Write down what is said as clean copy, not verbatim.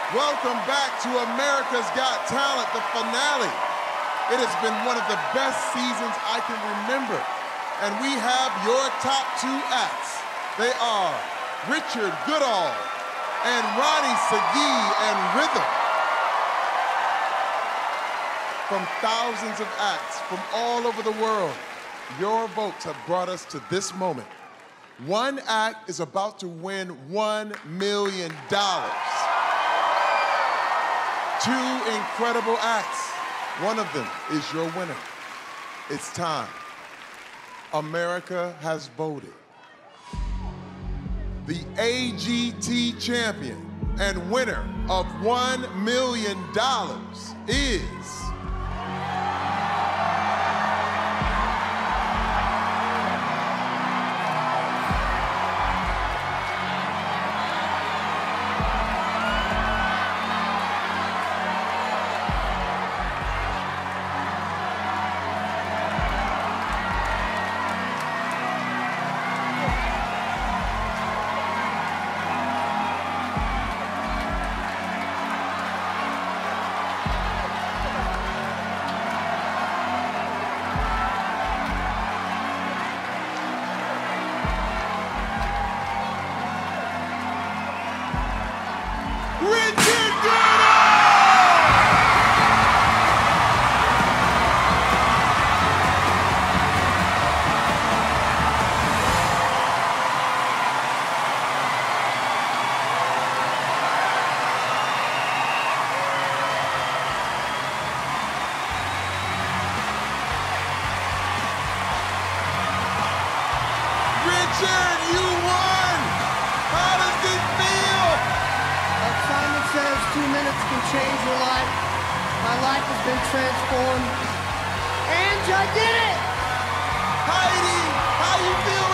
Welcome back to America's Got Talent, the finale. It has been one of the best seasons I can remember. And we have your top two acts. They are Richard Goodall and Ronnie Segee and Rhythm. From thousands of acts from all over the world, your votes have brought us to this moment. One act is about to win $1 million. Two incredible acts. One of them is your winner. It's time. America has voted. The AGT champion and winner of $1 million is... Richard Goodall! Richard, you won! How does this feel? Simon says 2 minutes can change your life. My life has been transformed. And I did it! Heidi, how you feel?